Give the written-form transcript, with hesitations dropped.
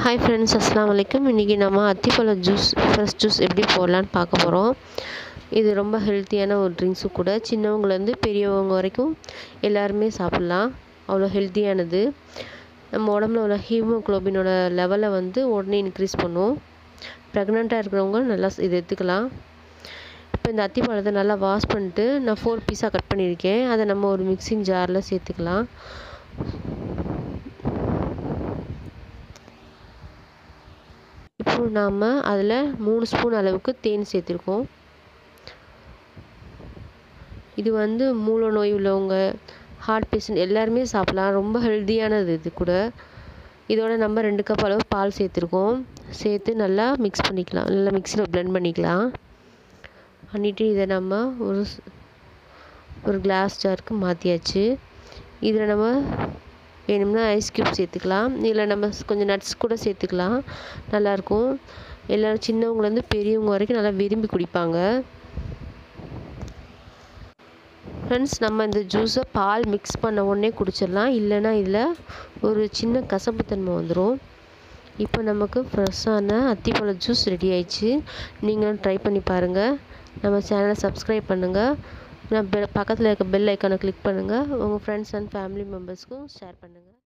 Hi friends, அஸ்ஸலாமு அலைக்கும். இன்றைக்கி நம்ம அத்திப்பழ ஜூஸ், ஃப்ரெஷ் ஜூஸ் எப்படி போடலான்னு பார்க்க போகிறோம். இது ரொம்ப ஹெல்த்தியான ஒரு ட்ரிங்க்ஸும் கூட. சின்னவங்கலேருந்து பெரியவங்க வரைக்கும் எல்லாருமே சாப்பிட்லாம். அவ்வளோ ஹெல்த்தியானது. நம்ம உடம்புல உள்ள ஹீமோக்ளோபினோட லெவலை உடனே இன்க்ரீஸ் பண்ணும். ப்ரெக்னெண்ட்டாக இருக்கிறவங்க நல்லா இது எடுத்துக்கலாம். இப்போ இந்த அத்திப்பழத்தை நல்லா வாஷ் பண்ணிட்டு நான் 4 பீஸாக கட் பண்ணியிருக்கேன். அதை நம்ம ஒரு மிக்சிங் ஜாரில் சேர்த்துக்கலாம். இப்போ நாம் அதில் 3 ஸ்பூன் அளவுக்கு தேன் சேர்த்துருக்கோம். இது மூல நோய் உள்ளவங்க, ஹார்ட் பேஷண்ட் எல்லாருமே சாப்பிட்லாம். ரொம்ப ஹெல்த்தியானது இது கூட. இதோட நம்ம 2 கப் அளவு பால் சேர்த்துருக்கோம். சேர்த்து நல்லா மிக்ஸ் பண்ணிக்கலாம். நல்லா மிக்ஸியில் பிளெண்ட் பண்ணிக்கலாம். பண்ணிவிட்டு இதை நம்ம ஒரு கிளாஸ் ஜாருக்கு மாற்றியாச்சு. இதில் நம்ம வேணும்னா ஐஸ் க்யூப் சேர்த்துக்கலாம். இதில் நம்ம கொஞ்சம் நட்ஸ் கூட சேர்த்துக்கலாம். நல்லாயிருக்கும். எல்லோரும் சின்னவங்கலேருந்து பெரியவங்க வரைக்கும் நல்லா விரும்பி குடிப்பாங்க. ஃப்ரெண்ட்ஸ், நம்ம இந்த ஜூஸை பால் மிக்ஸ் பண்ண உடனே குடிச்சிடலாம். இல்லைன்னா இதில் ஒரு சின்ன கசப்புத்தன்மை வந்துடும். இப்போ நமக்கு ஃப்ரெஷ்ஷான அத்திப்பழ ஜூஸ் ரெடி ஆயிடுச்சு. நீங்களும் ட்ரை பண்ணி பாருங்கள். நம்ம சேனலை சப்ஸ்கிரைப் பண்ணுங்கள். பக்கத்தில் இருக்க பெல் ஐக்கானை கிளிக் பண்ணுங்கள். உங்கள் ஃப்ரெண்ட்ஸ் அண்ட் ஃபேமிலி மெம்பர்ஸ்க்கும் ஷேர் பண்ணுங்கள்.